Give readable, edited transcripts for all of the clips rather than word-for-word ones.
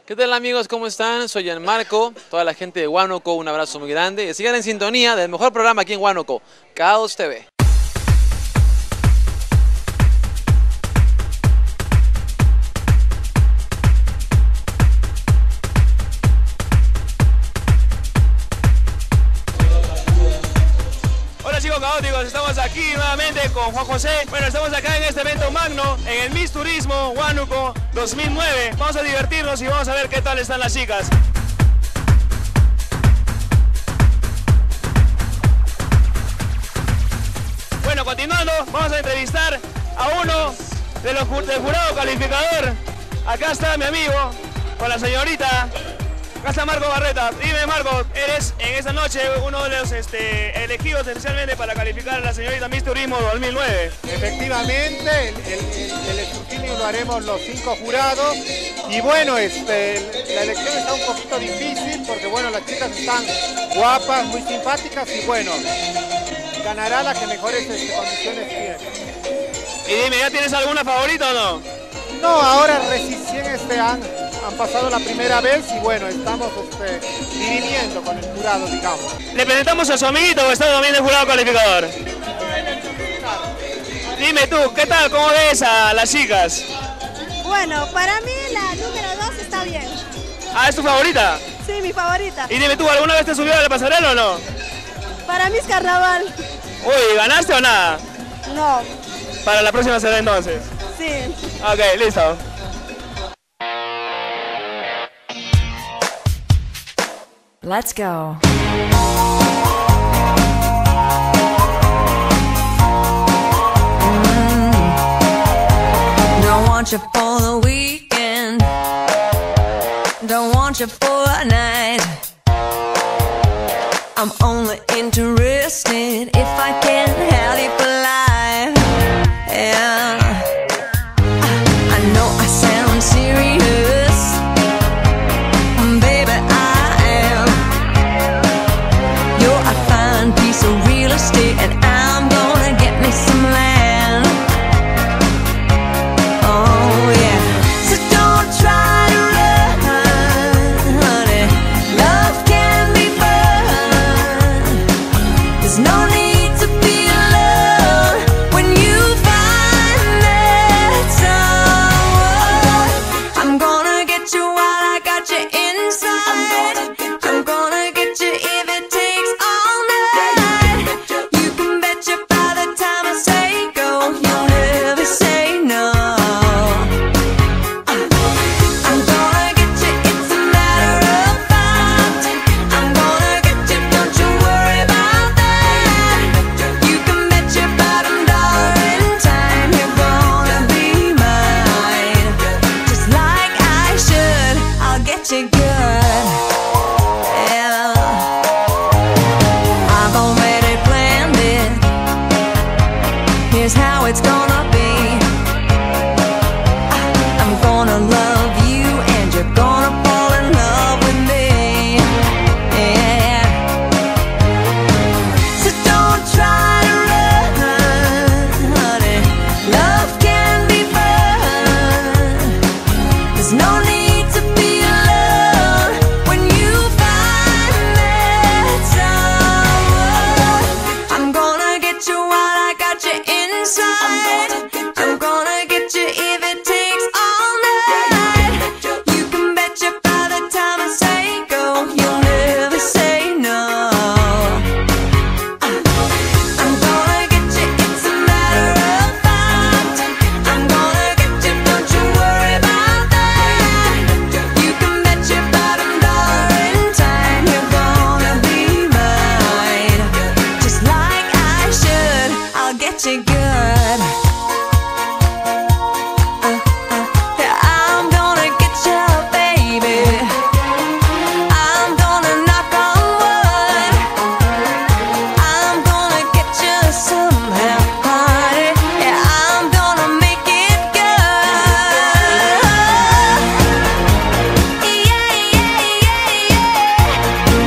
¿Qué tal amigos? ¿Cómo están? Soy Gianmarco, toda la gente de Huánuco, un abrazo muy grande. Y sigan en sintonía del mejor programa aquí en Huánuco, Caos TV. Hola chicos caóticos, estamos aquí nuevamente con Juan José. Bueno, estamos acá en este evento magno, en el Miss Turismo Huánuco 2009. Vamos a divertirnos y vamos a ver qué tal están las chicas. Bueno, continuando, vamos a entrevistar a uno de los del jurado calificador. Acá está mi amigo, con la señorita. Acá está Marco Barreta. Dime Marco, eres en esta noche uno de los elegidos especialmente para calificar a la señorita Miss Turismo 2009. Efectivamente, el escrutinio lo haremos los 5 jurados y bueno, la elección está un poquito difícil porque bueno, las chicas están guapas, muy simpáticas y bueno, ganará la que mejores condiciones tiene. Y dime, ¿ya tienes alguna favorita o no? No, ahora recién han pasado la primera vez y bueno, estamos dividiendo con el jurado, digamos. ¿Le presentamos a su amiguito o está también el jurado calificador? Dime tú, ¿qué tal? ¿Cómo ves a las chicas? Bueno, para mí la número 2 está bien. Ah, ¿es tu favorita? Sí, mi favorita. Y dime tú, ¿alguna vez te subió a la pasarela o no? Para mí es carnaval. Uy, ¿ganaste o nada? No. Para la próxima será entonces. Sí. Ok, listo. Let's go. Don't want you for the weekend. Don't want you for a night. I'm only interested if I can have you for life. Yeah. I know I sound serious, baby, I am. You're a fine piece of real estate, and I'm gonna get me some land. Oh yeah. So don't try to run, honey. Love can be fun. There's no need to be alone when you find that someone. I'm gonna get you while I got you inside. I'm gonna get you if it takes all night. You can bet you by the time I say go, you'll never say no. I'm gonna get you, it's a matter of fact. I'm gonna get you, don't you worry about that. You can bet your bottom dollar in time you're gonna be mine. Just like I should, I'll get you good. Yeah. I've already planned it. Here's how it's gonna be. I'm gonna love you and you're gonna fall in love with me. Yeah. So don't try to run, honey. Love can be fun. There's no need to be alone when you find that someone. I'm gonna get you while I got you inside. I'm gonna get you if it takes all night. You can bet you by the time I say go, you'll never say no. I'm gonna get you, it's a matter of fact. I'm gonna get you, don't you worry about that. You can bet your bottom dollar in time you're gonna be mine. Just like I should, I'll get you good. Yeah, I'm gonna get you, baby. I'm gonna knock on wood. I'm gonna get you somehow, honey. Yeah, I'm gonna make it good. Yeah, yeah, yeah,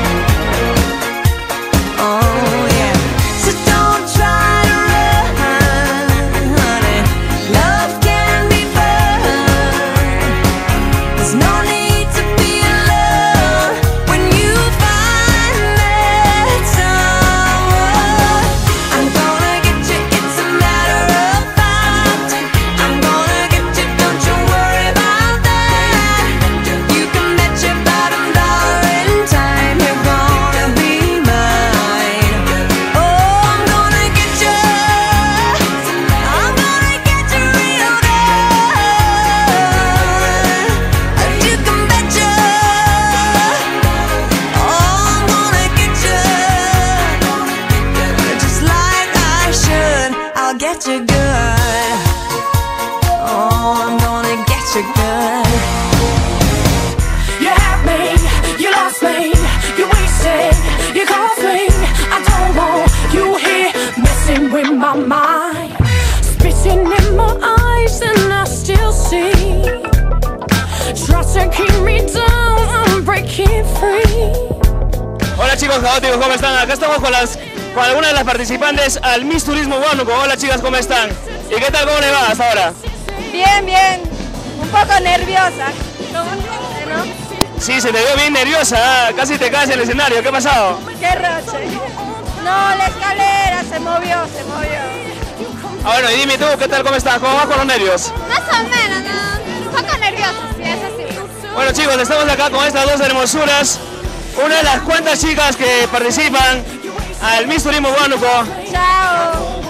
yeah. Oh yeah. So don't try to run. get you good. Oh, I'm gonna get you good. You have me, you lost me, you wasted, you caused me. I don't want you here messing with my mind. Spitting in my eyes and I still see. Try to keep me down, I'm breaking free. Hola chicos caóticos, ¿cómo están? Acá estamos con algunas de las participantes al Miss Turismo Huánuco. Hola chicas, ¿cómo están? ¿Y qué tal, cómo les va hasta ahora? Bien, bien. Un poco nerviosa. ¿No? Sí, se te vio bien nerviosa, casi te caes en el escenario. ¿Qué ha pasado? Qué roche. No, la escalera se movió. Ah, bueno, y dime tú, ¿qué tal, cómo estás? ¿Cómo vas con los nervios? Más o menos, ¿no? Un poco nerviosa, sí, eso sí. Bueno chicos, estamos acá con estas dos hermosuras. Una de las cuantas chicas que participan al Miss Turismo Huánuco. Chao.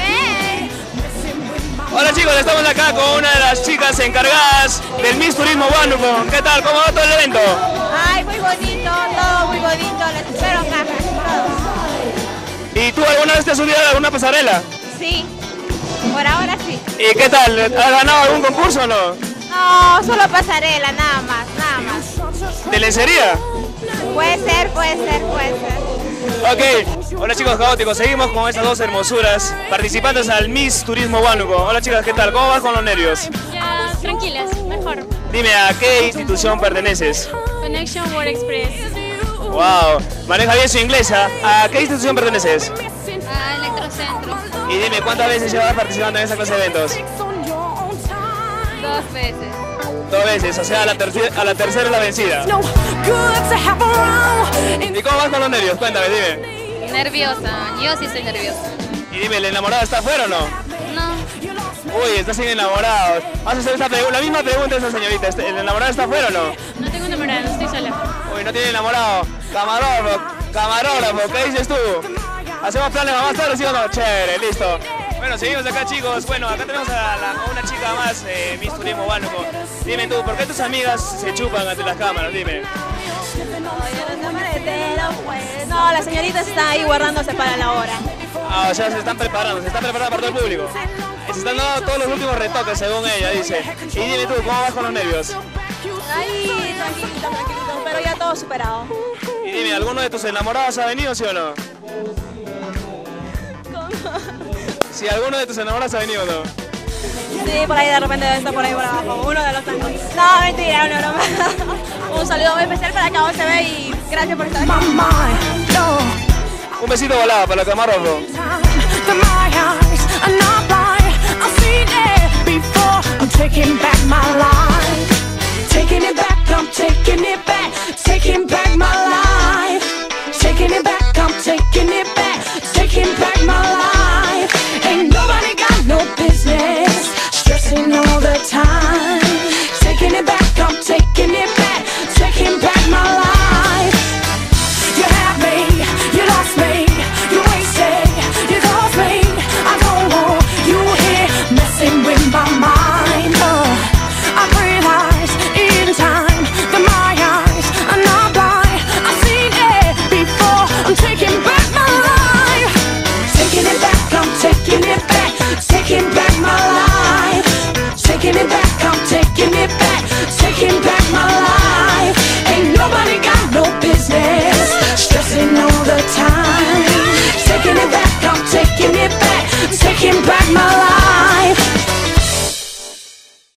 Hola chicos, estamos acá con una de las chicas encargadas del Miss Turismo Huánuco. ¿Qué tal? ¿Cómo va todo el evento? Ay, muy bonito, todo muy bonito. Les espero acá. ¿Y tú alguna vez te has subido a alguna pasarela? Sí, por ahora sí. ¿Y qué tal? ¿Has ganado algún concurso o no? No, solo pasarela, nada más. ¿De lencería? Puede ser. Ok, hola chicos caóticos, seguimos con estas dos hermosuras participantes al Miss Turismo Huánuco. Hola chicas, ¿qué tal? ¿Cómo vas con los nervios? Ya, tranquilas, mejor. Dime, ¿a qué institución perteneces? Connection World Express. Wow, maneja bien su inglesa. ¿A qué institución perteneces? A Electrocentro. Y dime, ¿cuántas veces llevas participando en esta clase de eventos? 2 veces. 2 veces, o sea, a la tercera es la vencida. No good to have around. ¿Y cómo vas con los nervios? Cuéntame, dime. Nerviosa, yo sí estoy nerviosa. Y dime, ¿el enamorado está afuera o no? No, Uy, está sin enamorado. Vamos a hacer la misma pregunta a esa señorita. ¿El enamorado está afuera o no? no tengo enamorada, estoy sola. Uy, no tiene enamorado. Camarógrafo, ¿qué dices tú? ¿Hacemos planes más tarde, sí o no? Chévere, listo. Bueno, seguimos acá chicos. Bueno, acá tenemos a una chica más, Miss Turismo Huánuco. Dime tú, ¿por qué tus amigas se chupan ante las cámaras? Dime. No, las señoritas están ahí guardándose para la hora. Ah, o sea, se están preparando para todo el público. Se están dando todos los últimos retoques, según ella, dice. Y dime tú, ¿cómo vas con los nervios? Ahí, tranquilito, pero ya todo superado. Y dime, ¿alguno de tus enamorados ha venido, sí o no? Si alguno de tus enamorados ha venido o no. Sí, por ahí de repente está por ahí por abajo, uno de los tantos. No, mentira, una broma. Un saludo muy especial para cada OCB y gracias por estar aquí. My mind, no Un besito volado para el camarógrafo. time. For my eyes are not blind. I've seen it before. I'm taking back my life. Taking it back, I'm taking it back. Taking back my life. Taking it back, I'm taking it back.